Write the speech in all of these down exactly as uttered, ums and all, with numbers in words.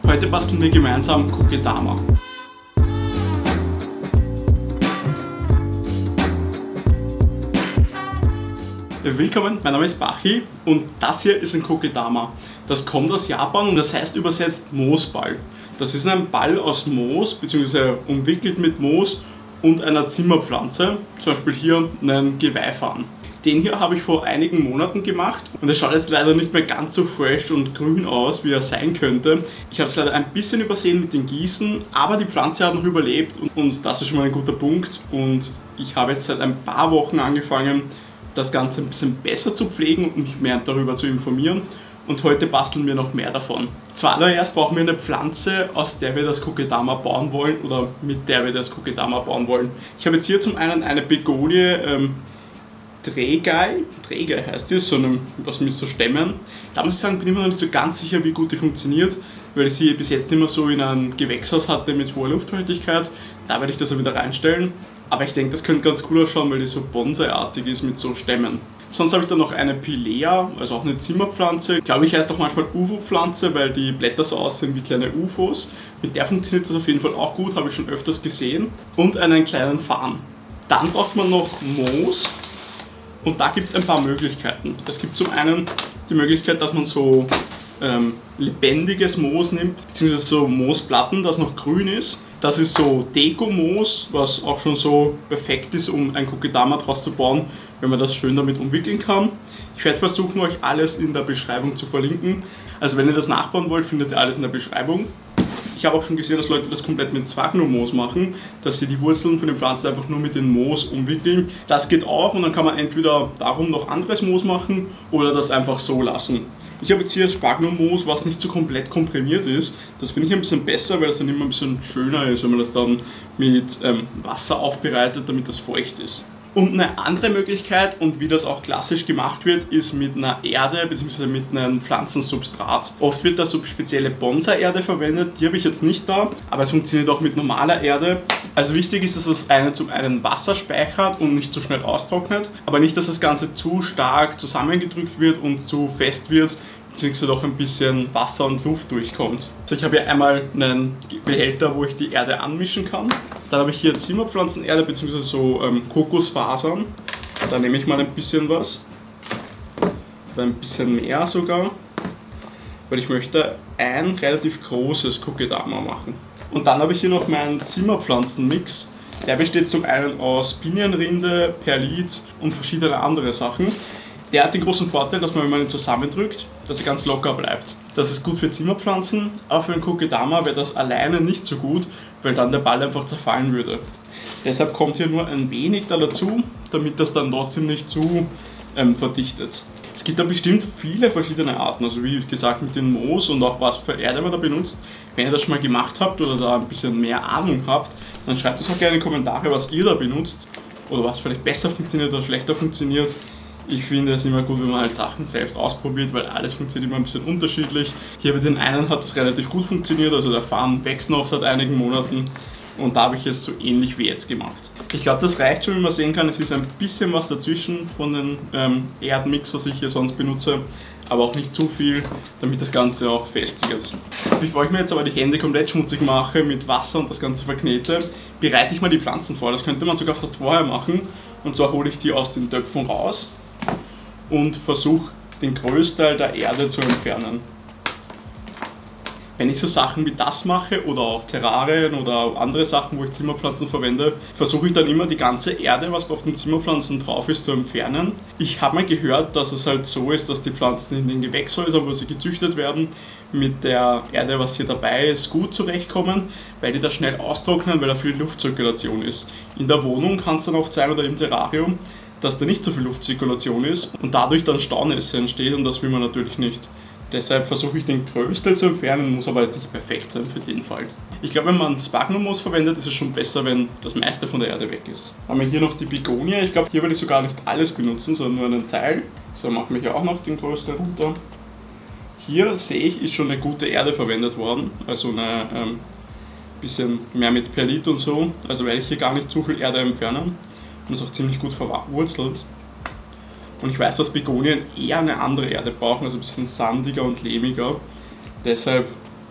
Heute basteln wir gemeinsam Kokedama. Willkommen, mein Name ist Bachi und das hier ist ein Kokedama. Das kommt aus Japan und das heißt übersetzt Moosball. Das ist ein Ball aus Moos bzw. umwickelt mit Moos und einer Zimmerpflanze, zum Beispiel hier einen Geweihfarn. Den hier habe ich vor einigen Monaten gemacht und er schaut jetzt leider nicht mehr ganz so fresh und grün aus, wie er sein könnte. Ich habe es leider ein bisschen übersehen mit dem Gießen, aber die Pflanze hat noch überlebt und das ist schon mal ein guter Punkt. Und ich habe jetzt seit ein paar Wochen angefangen, das Ganze ein bisschen besser zu pflegen und mich mehr darüber zu informieren. Und heute basteln wir noch mehr davon. Zuallererst brauchen wir eine Pflanze, aus der wir das Kokedama bauen wollen oder mit der wir das Kokedama bauen wollen. Ich habe jetzt hier zum einen eine Begonie, ähm, Trägei, Trägei heißt die, so eine, was mit so Stämmen. Da muss ich sagen, bin ich mir noch nicht so ganz sicher, wie gut die funktioniert, weil ich sie bis jetzt immer so in einem Gewächshaus hatte mit hoher Luftfeuchtigkeit. Da werde ich das auch wieder reinstellen. Aber ich denke, das könnte ganz cool ausschauen, weil die so Bonsai-artig ist mit so Stämmen. Sonst habe ich dann noch eine Pilea, also auch eine Zimmerpflanze. Glaube ich, heißt auch manchmal U F O-Pflanze, weil die Blätter so aussehen wie kleine U F Os. Mit der funktioniert das auf jeden Fall auch gut, habe ich schon öfters gesehen. Und einen kleinen Farn. Dann braucht man noch Moos. Und da gibt es ein paar Möglichkeiten. Es gibt zum einen die Möglichkeit, dass man so ähm, lebendiges Moos nimmt, beziehungsweise so Moosplatten, das noch grün ist. Das ist so Deko-Moos, was auch schon so perfekt ist, um ein Kokedama draus zu bauen, wenn man das schön damit umwickeln kann. Ich werde versuchen, euch alles in der Beschreibung zu verlinken. Also wenn ihr das nachbauen wollt, findet ihr alles in der Beschreibung. Ich habe auch schon gesehen, dass Leute das komplett mit Sphagnum-Moos machen, dass sie die Wurzeln von den Pflanzen einfach nur mit dem Moos umwickeln. Das geht auch und dann kann man entweder darum noch anderes Moos machen oder das einfach so lassen. Ich habe jetzt hier Sphagnum-Moos, was nicht so komplett komprimiert ist. Das finde ich ein bisschen besser, weil es dann immer ein bisschen schöner ist, wenn man das dann mit ähm, Wasser aufbereitet, damit das feucht ist. Und eine andere Möglichkeit, und wie das auch klassisch gemacht wird, ist mit einer Erde bzw. mit einem Pflanzensubstrat. Oft wird da so spezielle Bonsai-Erde verwendet, die habe ich jetzt nicht da, aber es funktioniert auch mit normaler Erde. Also wichtig ist, dass das eine zum einen Wasser speichert und nicht zu schnell austrocknet, aber nicht, dass das Ganze zu stark zusammengedrückt wird und zu fest wird, beziehungsweise doch ein bisschen Wasser und Luft durchkommt. Also ich habe hier einmal einen Behälter, wo ich die Erde anmischen kann. Dann habe ich hier Zimmerpflanzenerde bzw. so ähm, Kokosfasern. Da nehme ich mal ein bisschen was. Oder ein bisschen mehr sogar. Weil ich möchte ein relativ großes Kokedama machen. Und dann habe ich hier noch meinen Zimmerpflanzenmix. Der besteht zum einen aus Pinienrinde, Perlit und verschiedene andere Sachen. Der hat den großen Vorteil, dass man, wenn man ihn zusammendrückt, dass er ganz locker bleibt. Das ist gut für Zimmerpflanzen, aber für ein Kokedama wäre das alleine nicht so gut, weil dann der Ball einfach zerfallen würde. Deshalb kommt hier nur ein wenig da dazu, damit das dann trotzdem nicht zu ähm, verdichtet. Es gibt da bestimmt viele verschiedene Arten, also wie gesagt mit dem Moos und auch was für Erde man da benutzt. Wenn ihr das schon mal gemacht habt oder da ein bisschen mehr Ahnung habt, dann schreibt uns auch gerne in die Kommentare, was ihr da benutzt oder was vielleicht besser funktioniert oder schlechter funktioniert. Ich finde es immer gut, wenn man halt Sachen selbst ausprobiert, weil alles funktioniert immer ein bisschen unterschiedlich. Hier bei den einen hat es relativ gut funktioniert, also der Farn wächst noch seit einigen Monaten und da habe ich es so ähnlich wie jetzt gemacht. Ich glaube, das reicht schon, wie man sehen kann. Es ist ein bisschen was dazwischen von dem ähm, Erdmix, was ich hier sonst benutze, aber auch nicht zu viel, damit das Ganze auch fest wird. Bevor ich mir jetzt aber die Hände komplett schmutzig mache mit Wasser und das Ganze verknete, bereite ich mal die Pflanzen vor. Das könnte man sogar fast vorher machen und zwar hole ich die aus den Töpfen raus und versuche den Größteil der Erde zu entfernen. Wenn ich so Sachen wie das mache oder auch Terrarien oder andere Sachen, wo ich Zimmerpflanzen verwende, versuche ich dann immer die ganze Erde, was auf den Zimmerpflanzen drauf ist, zu entfernen. Ich habe mal gehört, dass es halt so ist, dass die Pflanzen in den Gewächshäusern, wo sie gezüchtet werden, mit der Erde, was hier dabei ist, gut zurechtkommen, weil die da schnell austrocknen, weil da viel Luftzirkulation ist. In der Wohnung kann es dann oft sein oder im Terrarium, dass da nicht so viel Luftzirkulation ist und dadurch dann Staunässe entsteht und das will man natürlich nicht. Deshalb versuche ich den Größteil zu entfernen, muss aber jetzt nicht perfekt sein für den Fall. Ich glaube, wenn man Sphagnum-Moos verwendet, ist es schon besser, wenn das meiste von der Erde weg ist. Haben wir hier noch die Begonie. Ich glaube, hier werde ich sogar nicht alles benutzen, sondern nur einen Teil. So, machen wir hier auch noch den größten runter. Hier sehe ich, ist schon eine gute Erde verwendet worden, also eine ähm, bisschen mehr mit Perlit und so. Also werde ich hier gar nicht zu viel Erde entfernen. Und ist auch ziemlich gut verwurzelt. Und ich weiß, dass Begonien eher eine andere Erde brauchen, also ein bisschen sandiger und lehmiger. Deshalb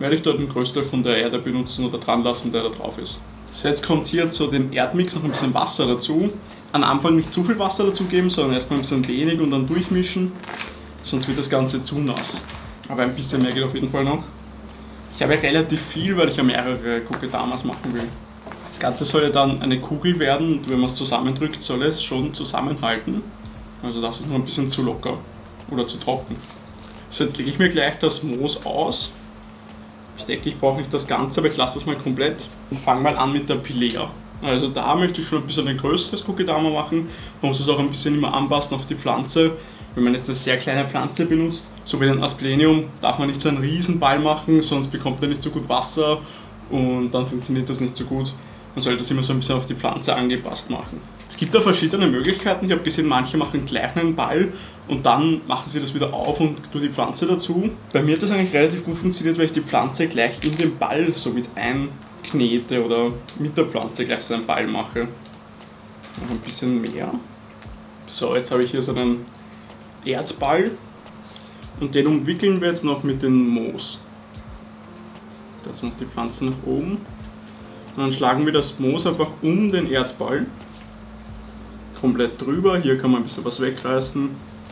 werde ich dort den Großteil von der Erde benutzen oder dran lassen, der da drauf ist. So, jetzt kommt hier zu dem Erdmix noch ein bisschen Wasser dazu. Am Anfang nicht zu viel Wasser dazu geben, sondern erstmal ein bisschen wenig und dann durchmischen, sonst wird das Ganze zu nass. Aber ein bisschen mehr geht auf jeden Fall noch. Ich habe ja relativ viel, weil ich ja mehrere Kokedamas machen will. Das Ganze soll ja dann eine Kugel werden und wenn man es zusammendrückt, soll es schon zusammenhalten. Also das ist noch ein bisschen zu locker oder zu trocken. So, jetzt lege ich mir gleich das Moos aus. Ich denke, ich brauche nicht das Ganze, aber ich lasse das mal komplett und fange mal an mit der Pilea. Also da möchte ich schon ein bisschen ein größeres Kokedama machen. Man muss es auch ein bisschen immer anpassen auf die Pflanze. Wenn man jetzt eine sehr kleine Pflanze benutzt, so wie den Asplenium, darf man nicht so einen riesen Ball machen, sonst bekommt er nicht so gut Wasser und dann funktioniert das nicht so gut. Man sollte das immer so ein bisschen auf die Pflanze angepasst machen. Es gibt da verschiedene Möglichkeiten. Ich habe gesehen, manche machen gleich einen Ball und dann machen sie das wieder auf und tun die Pflanze dazu. Bei mir hat das eigentlich relativ gut funktioniert, weil ich die Pflanze gleich in den Ball so mit einknete oder mit der Pflanze gleich so einen Ball mache. Noch ein bisschen mehr. So, jetzt habe ich hier so einen Erdball und den umwickeln wir jetzt noch mit dem Moos. Das muss die Pflanze nach oben. Und dann schlagen wir das Moos einfach um den Erdball. Komplett drüber. Hier kann man ein bisschen was wegreißen.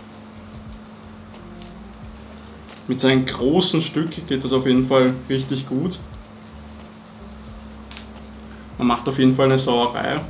Mit so einem großen Stück geht das auf jeden Fall richtig gut. Man macht auf jeden Fall eine Sauerei.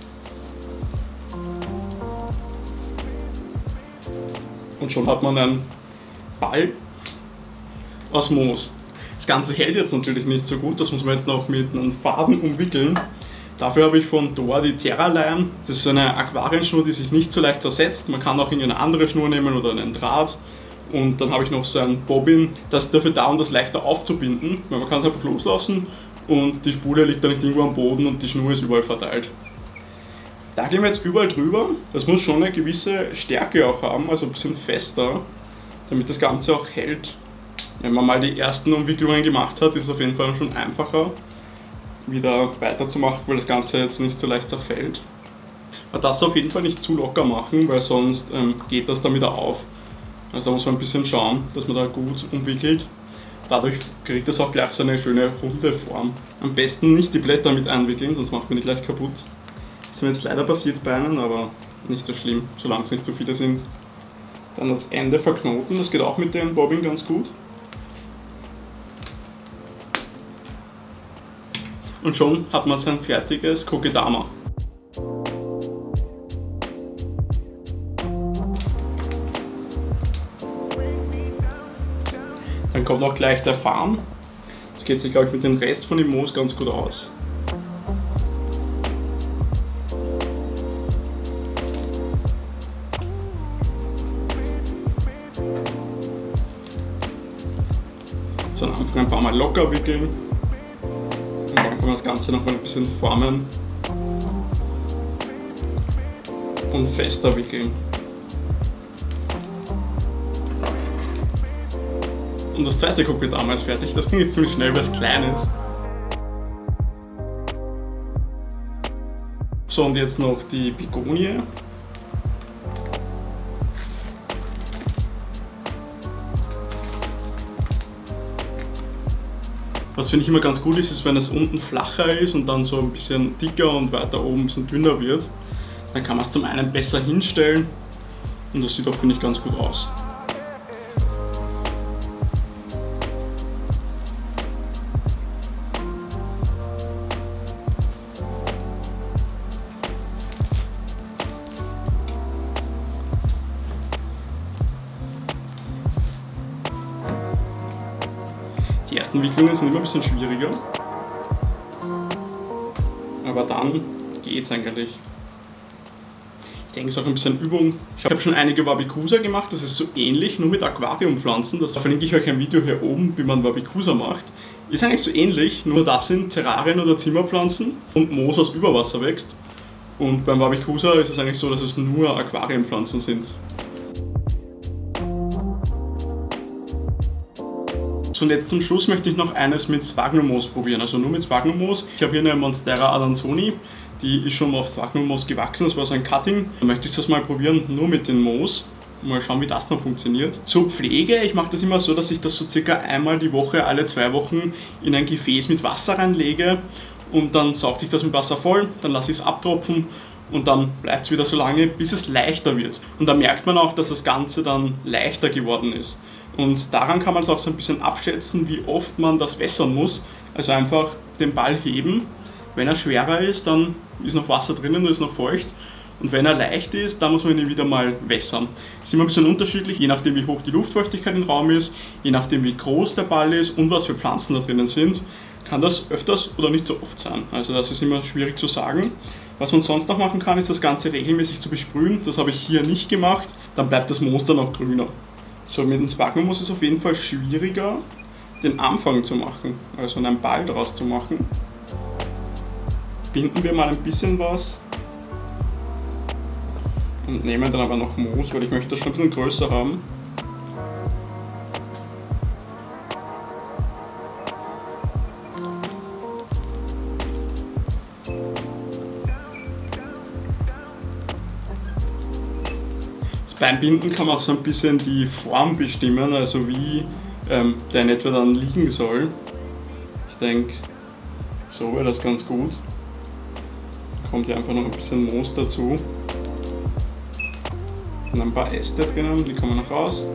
Und schon hat man einen Ball aus Moos. Das Ganze hält jetzt natürlich nicht so gut, das muss man jetzt noch mit einem Faden umwickeln. Dafür habe ich von Thor die Terra-Lime. Das ist eine Aquarienschnur, die sich nicht so leicht zersetzt. Man kann auch irgendeine andere Schnur nehmen oder einen Draht. Und dann habe ich noch so ein Bobbin, das ist dafür da, um das leichter aufzubinden. Weil man kann es einfach loslassen und die Spule liegt da nicht irgendwo am Boden und die Schnur ist überall verteilt. Da gehen wir jetzt überall drüber. Das muss schon eine gewisse Stärke auch haben, also ein bisschen fester, damit das Ganze auch hält. Wenn man mal die ersten Umwicklungen gemacht hat, ist es auf jeden Fall schon einfacher, wieder weiterzumachen, weil das Ganze jetzt nicht so leicht zerfällt. Aber das auf jeden Fall nicht zu locker machen, weil sonst ähm, geht das dann wieder auf. Also da muss man ein bisschen schauen, dass man da gut umwickelt. Dadurch kriegt das auch gleich so eine schöne runde Form. Am besten nicht die Blätter mit einwickeln, sonst macht man die gleich kaputt. Das ist mir jetzt leider passiert bei einem, aber nicht so schlimm, solange es nicht zu viele sind. Dann das Ende verknoten, das geht auch mit dem Bobbin ganz gut. Und schon hat man sein fertiges Kokedama. Dann kommt auch gleich der Farn. Das geht sich, glaube ich, mit dem Rest von dem Moos ganz gut aus. So, am Anfang ein paar Mal locker wickeln. Und dann kann man das Ganze noch mal ein bisschen formen. Und fester wickeln. Und das zweite Kokedama ist fertig. Das ging jetzt ziemlich schnell, weil es klein ist. So, und jetzt noch die Begonie. Was finde ich immer ganz gut ist, ist, wenn es unten flacher ist und dann so ein bisschen dicker und weiter oben ein bisschen dünner wird. Dann kann man es zum einen besser hinstellen und das sieht auch, finde ich, ganz gut aus. Die ersten Wicklungen sind immer ein bisschen schwieriger, aber dann geht's eigentlich. Ich denke, es ist auch ein bisschen Übung. Ich habe schon einige Wabicusa gemacht, das ist so ähnlich, nur mit Aquariumpflanzen. Da verlinke ich euch ein Video hier oben, wie man Wabicusa macht. Ist eigentlich so ähnlich, nur das sind Terrarien oder Zimmerpflanzen und Moos aus Überwasser wächst. Und beim Wabicusa ist es eigentlich so, dass es nur Aquariumpflanzen sind. Und jetzt zum Schluss möchte ich noch eines mit Sphagnummoos probieren, also nur mit Sphagnummoos. Ich habe hier eine Monstera adansoni, die ist schon mal auf Sphagnummoos gewachsen, das war so ein Cutting. Da möchte ich das mal probieren, nur mit dem Moos. mal schauen, wie das dann funktioniert. Zur Pflege, ich mache das immer so, dass ich das so circa einmal die Woche, alle zwei Wochen in ein Gefäß mit Wasser reinlege und dann saugt sich das mit Wasser voll, dann lasse ich es abtropfen und dann bleibt es wieder so lange, bis es leichter wird. Und da merkt man auch, dass das Ganze dann leichter geworden ist. Und daran kann man es auch so ein bisschen abschätzen, wie oft man das wässern muss. Also einfach den Ball heben. Wenn er schwerer ist, dann ist noch Wasser drinnen und ist noch feucht. Und wenn er leicht ist, dann muss man ihn wieder mal wässern. Das ist immer ein bisschen unterschiedlich, je nachdem wie hoch die Luftfeuchtigkeit im Raum ist, je nachdem wie groß der Ball ist und was für Pflanzen da drinnen sind, kann das öfters oder nicht so oft sein. Also das ist immer schwierig zu sagen. Was man sonst noch machen kann, ist das Ganze regelmäßig zu besprühen. Das habe ich hier nicht gemacht. Dann bleibt das Moos dann auch grüner. So, mit dem Spargelmoos ist es auf jeden Fall schwieriger, den Anfang zu machen, also einen Ball draus zu machen. Binden wir mal ein bisschen was und nehmen dann aber noch Moos, weil ich möchte das schon ein bisschen größer haben. Beim Binden kann man auch so ein bisschen die Form bestimmen, also wie ähm, der in etwa dann liegen soll. Ich denke, so wäre das ganz gut. Da kommt hier einfach noch ein bisschen Moos dazu. Und ein paar Äste drinnen, die kommen noch raus.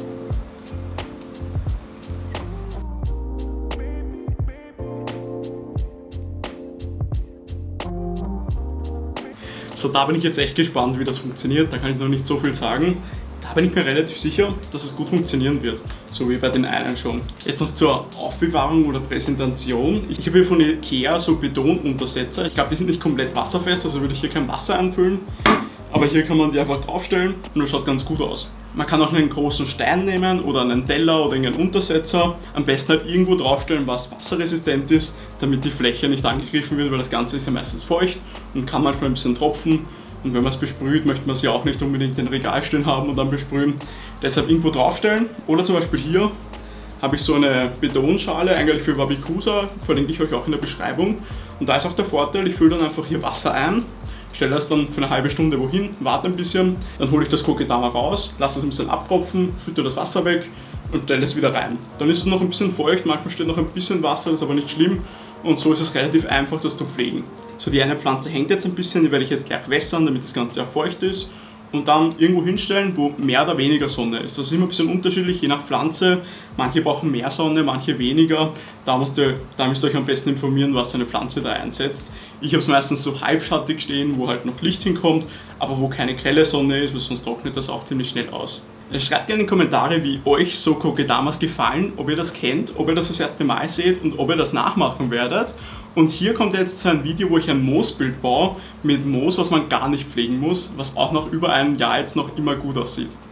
So, da bin ich jetzt echt gespannt, wie das funktioniert. Da kann ich noch nicht so viel sagen. Da bin ich mir relativ sicher, dass es gut funktionieren wird. So wie bei den einen schon. Jetzt noch zur Aufbewahrung oder Präsentation. Ich habe hier von Ikea so Betonuntersetzer. Ich glaube, die sind nicht komplett wasserfest, also würde ich hier kein Wasser anfüllen. Aber hier kann man die einfach draufstellen und das schaut ganz gut aus. Man kann auch einen großen Stein nehmen oder einen Teller oder irgendeinen Untersetzer. Am besten halt irgendwo draufstellen, was wasserresistent ist, damit die Fläche nicht angegriffen wird, weil das Ganze ist ja meistens feucht und kann manchmal ein bisschen tropfen. Und wenn man es besprüht, möchte man es ja auch nicht unbedingt in den Regal stehen haben und dann besprühen. Deshalb irgendwo draufstellen. Oder zum Beispiel hier habe ich so eine Betonschale, eigentlich für Wabikusa, verlinke ich euch auch in der Beschreibung. Und da ist auch der Vorteil, ich fülle dann einfach hier Wasser ein, stelle das dann für eine halbe Stunde wohin, warte ein bisschen, dann hole ich das Kokedama raus, lasse es ein bisschen abtropfen, schütte das Wasser weg und stelle es wieder rein. Dann ist es noch ein bisschen feucht, manchmal steht noch ein bisschen Wasser, das ist aber nicht schlimm und so ist es relativ einfach, das zu pflegen. So, die eine Pflanze hängt jetzt ein bisschen, die werde ich jetzt gleich wässern, damit das Ganze auch feucht ist. Und dann irgendwo hinstellen, wo mehr oder weniger Sonne ist. Das ist immer ein bisschen unterschiedlich, je nach Pflanze. Manche brauchen mehr Sonne, manche weniger. Da müsst ihr, da müsst ihr euch am besten informieren, was für eine Pflanze da einsetzt. Ich habe es meistens so halbschattig stehen, wo halt noch Licht hinkommt, aber wo keine grelle Sonne ist, weil sonst trocknet das auch ziemlich schnell aus. Schreibt gerne in die Kommentare, wie euch so Kokedamas gefallen, ob ihr das kennt, ob ihr das das erste Mal seht und ob ihr das nachmachen werdet. Und hier kommt jetzt so ein Video, wo ich ein Moosbild baue, mit Moos, was man gar nicht pflegen muss, was auch nach über einem Jahr jetzt noch immer gut aussieht.